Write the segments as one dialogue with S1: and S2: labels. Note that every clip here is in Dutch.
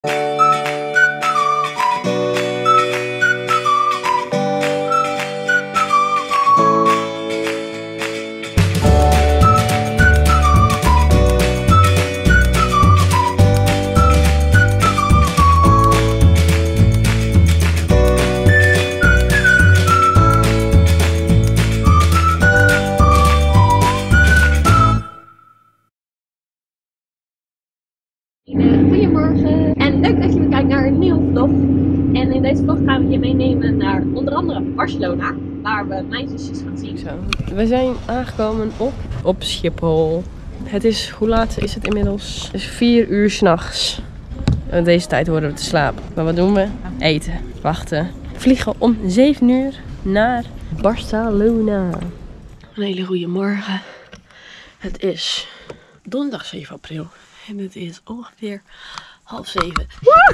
S1: Goedemorgen en leuk dat je weer kijkt naar een nieuwe vlog. En in deze vlog gaan we je meenemen naar onder andere Barcelona, waar we mijn zusjes gaan zien.
S2: Zo. We zijn aangekomen op Schiphol. Het is, hoe laat is het inmiddels? Het is 4 uur 's nachts. Deze tijd worden we te slapen. Maar wat doen we? Eten, wachten. Vliegen om 7 uur naar Barcelona. Een hele goede morgen. Het is donderdag 7 april. En het is ongeveer 6:30.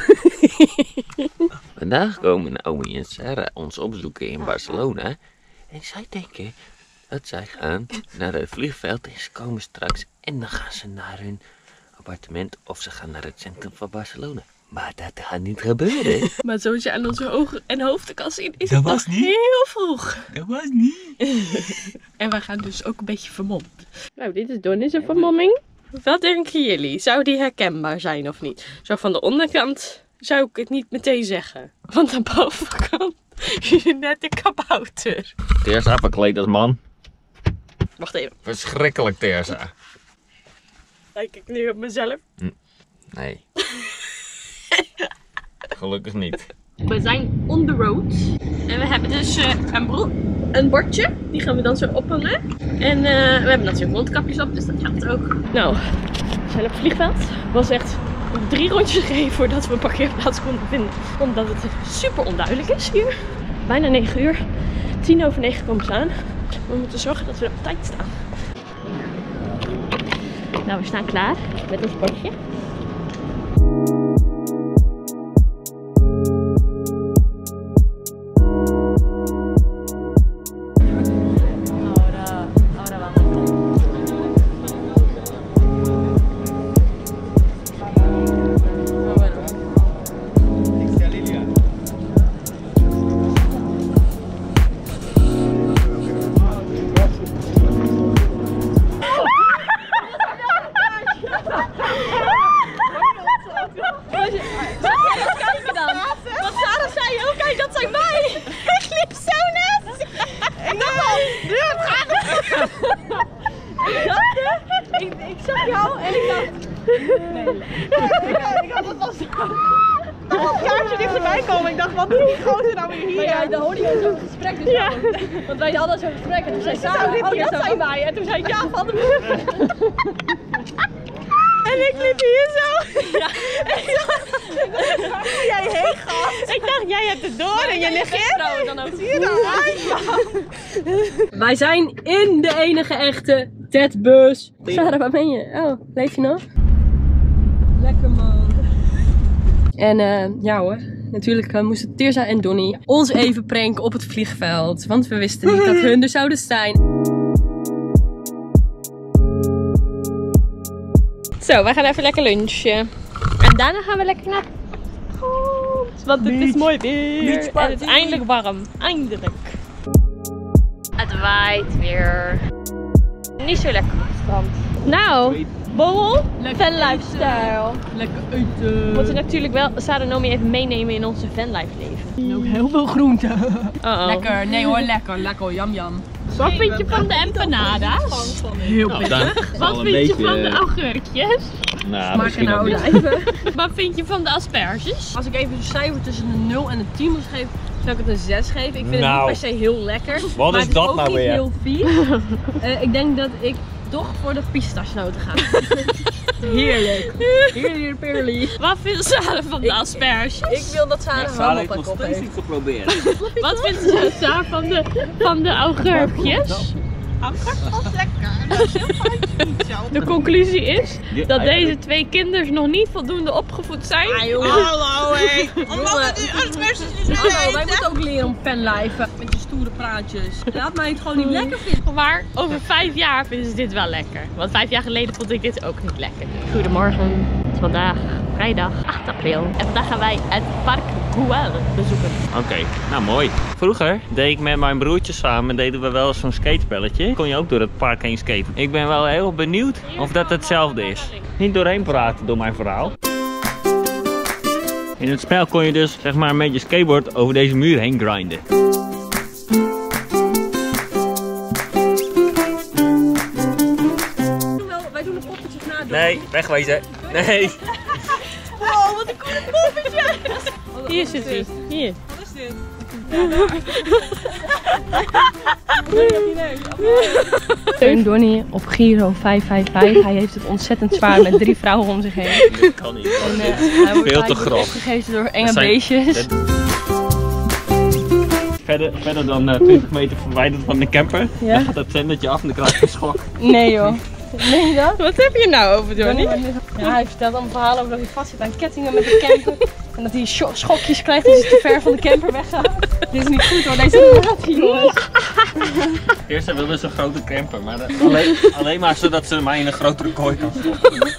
S3: Vandaag komen Naomi en Sarah ons opzoeken in Barcelona. En zij denken dat zij gaan naar het vliegveld en ze komen straks. En dan gaan ze naar hun appartement of ze gaan naar het centrum van Barcelona. Maar dat gaat niet gebeuren.
S2: Maar zoals je aan onze ogen en hoofden kan zien, is
S3: Dat
S2: het
S3: was
S2: nog
S3: niet.
S2: heel vroeg.
S3: Dat was niet.
S2: En wij gaan dus ook een beetje vermomd. Nou, dit is Donnie's vermomming. Wat denken jullie? Zou die herkenbaar zijn of niet? Zo van de onderkant zou ik het niet meteen zeggen. Want aan de bovenkant is je net een kabouter.
S3: Terza verkleed als man.
S2: Wacht even.
S3: Verschrikkelijk Terza.
S2: Kijk ik nu op mezelf?
S3: Nee. Gelukkig niet.
S1: We zijn on the road en we hebben dus een bordje, die gaan we dan zo ophangen. En we hebben natuurlijk mondkapjes op, dus dat geldt ook.
S2: Nou, we zijn op het vliegveld. Het was echt 3 rondjes gereden voordat we een parkeerplaats konden vinden. Omdat het super onduidelijk is hier. Bijna 9 uur. 9:10 komen ze aan. We moeten zorgen dat we op tijd staan. Nou, we staan klaar met ons bordje. Ik zag jou en ik dacht... Nee. Ik had het vast... Ik had het kaartje dichterbij komen. Ik dacht, wat doet die gozer nou weer hier? Maar ja, dan hoorde je zo'n gesprek dus ja. Want wij hadden zo'n gesprek en toen zei Sarah, oh dat zijn wij. En toen zei ik, ja, van de brug. En ik liep hier zo. Ja. Jij heen gast. Ik dacht, jij hebt het door en je negeert. Dan ook. Zie je dan? Wij zijn in de enige echte Tedbus. Sarah, waar ben je? Oh, leef je nog? Lekker man. En ja hoor, natuurlijk moesten Terza en Donnie ons even pranken op het vliegveld. Want we wisten niet dat hun er zouden zijn. Zo, wij gaan even lekker lunchen. En daarna gaan we lekker naar het want het is mooi weer. En het is eindelijk warm. Eindelijk. Het waait weer. Niet zo lekker op het strand. Nou, borrel, vanlifestyle. Lekker eten.
S1: We moeten natuurlijk wel Sarah Nomi even meenemen in onze vanlife leven.
S2: En ook heel veel groenten.
S4: Lekker, nee hoor, lekker, lekker, jam jam.
S1: Wat vind je van de empanadas?
S2: Heel pittig.
S1: Wat vind je van de augurkjes?
S3: Nou,
S2: Smaak en olijven.
S1: Wat vind je van de asperges?
S2: Als ik even een cijfer tussen een 0 en een 10 moest geven, zou ik het een 6 geven. Ik vind het niet per se heel lekker.
S3: Wat
S2: maar
S3: is
S2: het
S3: dat
S2: ook
S3: nou
S2: niet
S3: weer?
S2: heel vies. Ik denk dat ik toch voor de pistachenoten ga. Heerlijk. Heerlijk peerly.
S1: Wat vindt Sarah van de asperges?
S2: Ik wil dat Sarah een hammelpak op heeft.
S3: geprobeerd.
S1: Wat vindt Sarah van de augurkjes?
S4: Augurkjes lekker. Dat is heel fijn.
S1: De conclusie is dat deze 2 kinders nog niet voldoende opgevoed zijn.
S4: Hallo hé. Omdat het nu asperges is.
S2: Hallo, wij moeten ook leren om fanlife. Met je stoere praatjes. Laat mij het gewoon niet lekker vinden.
S1: Maar over 5 jaar vinden ze dit wel lekker. Want 5 jaar geleden vond ik dit ook niet lekker. Goedemorgen. Het is vandaag vrijdag 8 april. En vandaag gaan wij het Park Güell bezoeken.
S3: Oké, nou mooi. Vroeger deed ik met mijn broertjes samen, deden we wel eens zo'n skatespelletje. Kon je ook door het park heen skaten. Ik ben wel heel benieuwd of dat hetzelfde is. Niet doorheen praten door mijn verhaal. In het spel kon je dus zeg maar met je skateboard over deze muur heen grinden.
S2: Wij doen de poppetjes na.
S3: Nee, wegwezen. Nee.
S1: Wow, wat een coole poppetje! Hier zit hij. Hier.
S4: Wat is dit?
S2: Steun Donnie op Giro 555. Hij heeft het ontzettend zwaar met 3 vrouwen om zich heen.
S3: Dat kan niet.
S2: En, hij wordt
S3: Veel te grof.
S2: opgegeten door enge beestjes.
S3: Verder dan 20 meter verwijderd van de camper.
S2: Ja?
S3: Dan gaat het zendertje af en dan krijg je een schok.
S2: Nee joh. Nee dat?
S1: Wat heb je nou over, Donnie?
S2: Ja, hij vertelt dan verhalen over dat hij vast zit aan kettingen met de camper. En dat hij schokjes krijgt als hij te ver van de camper weggaat. Dit is niet goed hoor, deze relatie jongens.
S3: Eerst wilden we zo'n grote camper, maar alleen maar zodat ze mij in een grotere kooi kan stoppen.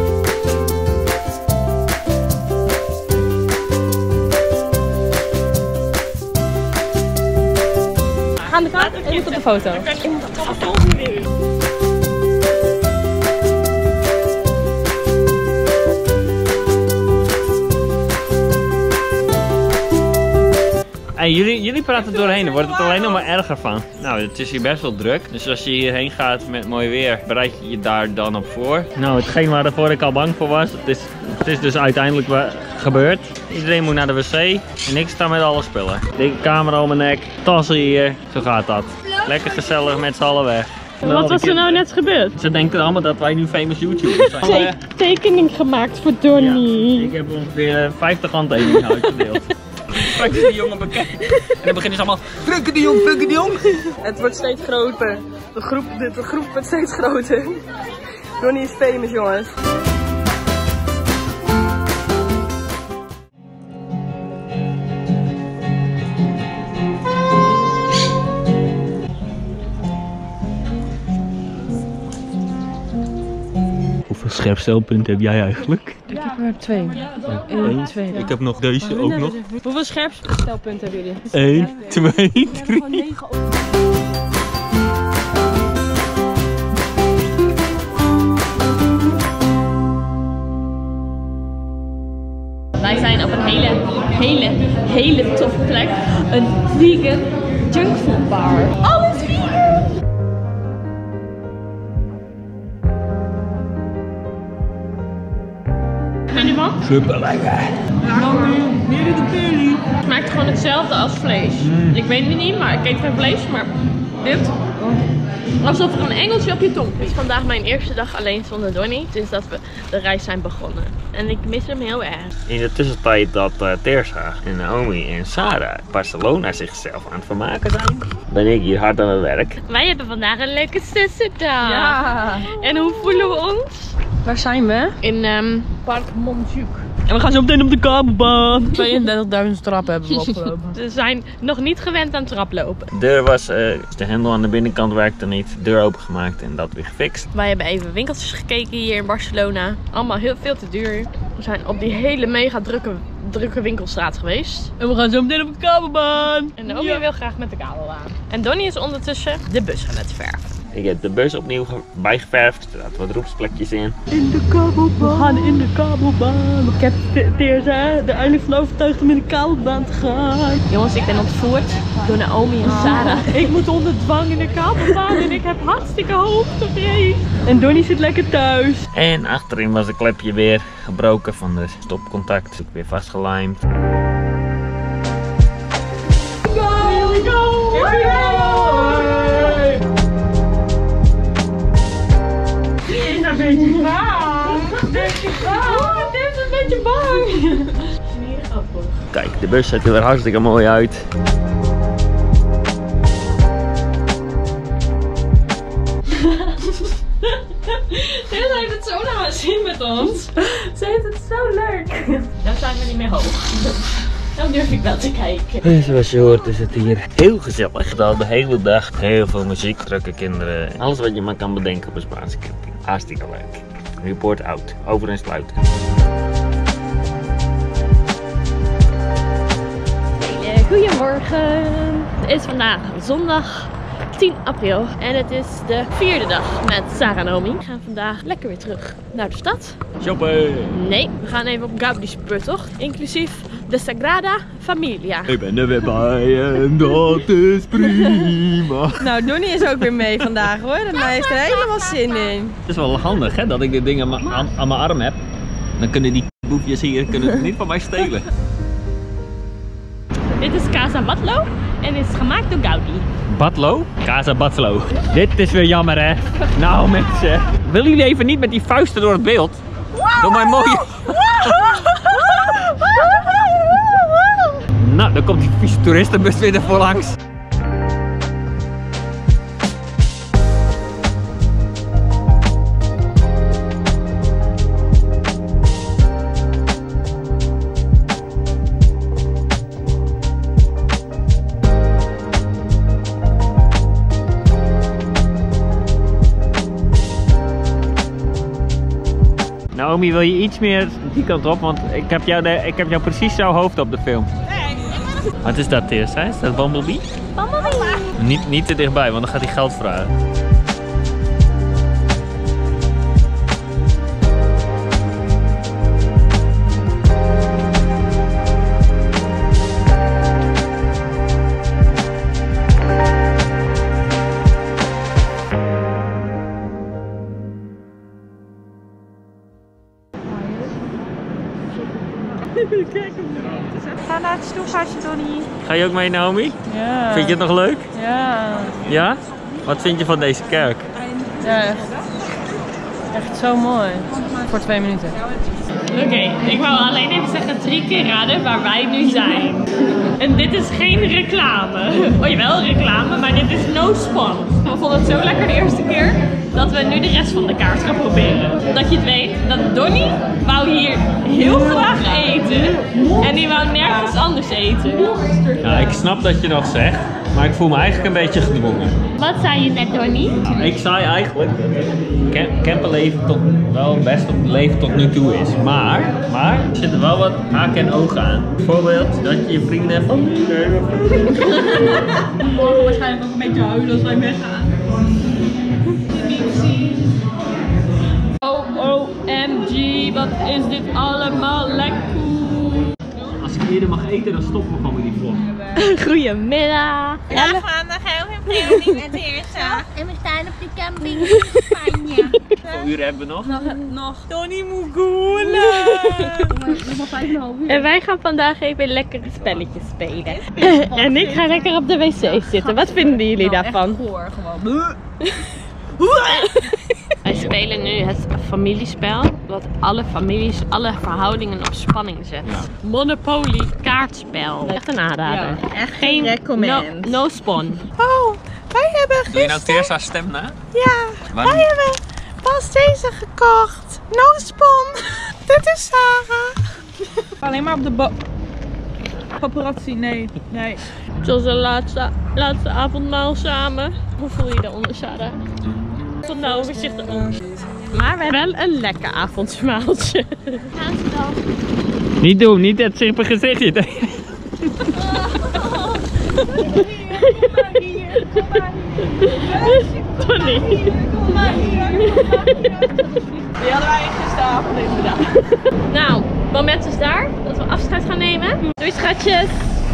S2: Ga aan de kant en moet op de foto.
S3: Hey, jullie praten doorheen, daar wordt het alleen nog maar erger van. Nou, het is hier best wel druk. Dus als je hierheen gaat met mooi weer, bereid je je daar dan op voor. Nou, hetgeen waarvoor ik al bang voor was, het is dus uiteindelijk gebeurd. Iedereen moet naar de wc en ik sta met alle spullen. Dikke camera om mijn nek, tassen hier, zo gaat dat. Lekker gezellig met z'n allen weg.
S1: Wat was er nou net gebeurd?
S3: Ze denken allemaal dat wij nu famous YouTubers zijn.
S1: Tekening gemaakt voor Donnie.
S3: Ja, ik heb ongeveer 50 handtekeningen uitgedeeld. Straks is die jongen bekend. En dan beginnen ze allemaal, Funke de Jong.
S2: Het wordt steeds groter. De groep wordt steeds groter. Donnie is famous jongens.
S3: Hoeveel scherpstelpunten heb jij eigenlijk?
S2: Ik heb er 2. 1, 2.
S3: Ik heb nog deze ook nog.
S2: Hoeveel scherpstelpunten hebben jullie?
S3: 1, 2, 3.
S1: Wij zijn op een hele toffe plek. Een vegan junkfood bar. Alles vegan! Vind je ervan?
S3: Super lekker.
S1: Het smaakt gewoon hetzelfde als vlees. Ik weet het niet, maar ik eet geen vlees, maar dit... Alsof er een engeltje op je tong zit. Het is vandaag mijn eerste dag alleen zonder Donnie, sinds dat we de reis zijn begonnen. En ik mis hem heel erg.
S3: In de tussentijd dat Teresa en Naomi en Sarah Barcelona zichzelf aan het vermaken zijn, ben ik hier hard aan het werk.
S1: Wij hebben vandaag een leuke zussendag.
S2: Ja.
S1: En hoe voelen we ons?
S2: Waar zijn we?
S1: In Park Montjuïc.
S2: En we gaan zo meteen op de kabelbaan. 32.000 trappen hebben we opgelopen.
S1: We zijn nog niet gewend aan traplopen.
S3: De deur was, de hendel aan de binnenkant werkte niet, deur opengemaakt en dat weer gefixt.
S1: Wij hebben even winkeltjes gekeken hier in Barcelona. Allemaal heel veel te duur. We zijn op die hele mega drukke winkelstraat geweest.
S2: En we gaan zo meteen op de kabelbaan.
S1: En Naomi wil graag met de kabelbaan. En Donnie is ondertussen de bus gaan het verven.
S3: Ik heb de bus opnieuw bijgeverfd, er zaten wat roepsplekjes in.
S2: In de kabelbaan. We gaan in de kabelbaan. Ik heb Teresa er eindelijk van overtuigd om in de kabelbaan te gaan.
S1: Jongens, ik ben ontvoerd door Naomi en Sarah.
S2: Ik moet onder dwang in de kabelbaan en ik heb hartstikke hoogtevrees. En Donnie zit lekker thuis.
S3: En achterin was een klepje weer gebroken van de stopcontact. Ik weer vastgelijmd.
S2: Here we go! Here we go! Die is een beetje bang. Dit is een beetje bang. Niet grappig.
S3: Kijk, de bus ziet er weer hartstikke mooi uit.
S1: Ze heeft het zo naar haar zin met ons. Ze heeft het zo leuk. Dan zijn we niet meer hoog. Dan durf ik wel te kijken.
S3: En zoals je hoort is het hier heel gezellig. Al de hele dag heel veel muziek, drukke kinderen. Alles wat je maar kan bedenken op een Spaanse camping. Hartstikke leuk. Report out. Over en sluiten.
S1: Goedemorgen. Het is vandaag zondag 10 april en het is de 4e dag met Sarah en Naomi. We gaan vandaag lekker weer terug naar de stad.
S3: Shoppen!
S1: Nee, we gaan even op Gaudi's speurtocht, inclusief de Sagrada Familia.
S3: Ik ben er weer bij en dat is prima.
S2: Nou, Donnie is ook weer mee vandaag hoor. En hij heeft er helemaal zin in.
S3: Het is wel handig hè, dat ik dit ding aan mijn arm heb. Dan kunnen die boefjes hier het niet van mij stelen.
S1: Dit is Casa Batlló en is gemaakt door Gaudi.
S3: Batlló? Casa Batlló. Dit is weer jammer hè. Nou mensen, willen jullie even niet met die vuisten door het beeld? Door mijn mooie... Nou, dan komt die vieze toeristenbus weer ervoor langs. Naomi, wil je iets meer die kant op? Want ik heb jou precies jouw hoofd op de film. Wat is dat eerst, hè? Is dat Bumblebee? Bumblebee! Niet te dichtbij, want dan gaat hij geld vragen.
S2: Ga naar het stoelhuisje, Donnie.
S3: Ga je ook mee, Naomi?
S2: Ja.
S3: Vind je het nog leuk?
S2: Ja.
S3: Ja? Wat vind je van deze kerk?
S2: Ja, echt zo mooi. Voor 2 minuten.
S1: Oké, ik wou alleen even zeggen 3 keer raden waar wij nu zijn. En dit is geen reclame. Oh jawel, reclame, maar dit is no spon. We vonden het zo lekker de eerste keer dat we nu de rest van de kaart gaan proberen. Dat je het weet, dat Donnie wou hier heel graag eten en die wou nergens anders eten.
S3: Ja, ik snap dat je dat zegt, maar ik voel me eigenlijk een beetje gedwongen.
S1: Wat zei je net, Donnie?
S3: Ik zei eigenlijk dat camperleven tot wel best op het leven tot nu toe is. Maar er zitten wel wat haken en ogen aan. Bijvoorbeeld dat je je vrienden hebt van...
S4: Morgen waarschijnlijk ook een beetje huilen als wij weggaan.
S1: OMG, wat is dit allemaal lekker.
S3: Als ik eerder mag eten, dan stoppen we gewoon met die vlog.
S1: Goedemiddag.
S4: Ja, maandag heel veel planning met Eersa.
S5: En we staan op de camping in Spanje.
S3: Hoeveel uren hebben we nog?
S4: Nog. Donnie moet goelen.
S1: En wij gaan vandaag even lekker spelletjes spelen. En ik ga lekker op de wc zitten. Wat vinden jullie daarvan?
S4: Goor, gewoon.
S1: Wij spelen nu het familiespel, wat alle families, alle verhoudingen op spanning zet.
S3: Ja.
S1: Monopoly kaartspel. Echt een aanrader.
S4: Ja, echt
S1: Geen
S4: recommend.
S1: no spon.
S4: Oh, wij hebben
S3: Doe je nou Teersa's stem na?
S4: Ja,
S3: Waarom?
S4: wij hebben pas deze gekocht. No spon. Dit is Sarah. Alleen maar op de paparazzi, nee.
S1: Zoals de laatste avondmaal samen. Hoe voel je je daaronder, Sarah? Tot nou zich eronder. Maar we hebben wel een lekker avondmaaltje.
S3: Niet doen, niet het zicht gezichtje.
S1: Donnie.
S4: Die hadden wij gisteravond even gedaan.
S1: Nou, het moment is daar dat we afscheid gaan nemen. Doei schatjes.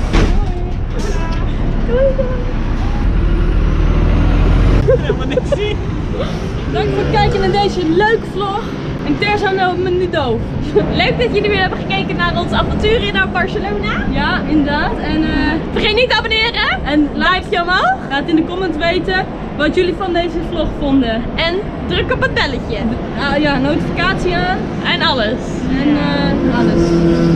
S4: Helemaal niks zien.
S2: Dank voor het kijken naar deze leuke vlog. En Terza loopt me nu doof.
S1: Leuk dat jullie weer hebben gekeken naar ons avontuur naar Barcelona.
S2: Ja, inderdaad. En
S1: Vergeet niet te abonneren.
S2: En
S1: Duimpje omhoog.
S2: laat in de comments weten wat jullie van deze vlog vonden.
S1: En druk op het belletje.
S2: Ja, notificatie aan
S1: En alles.
S2: en alles.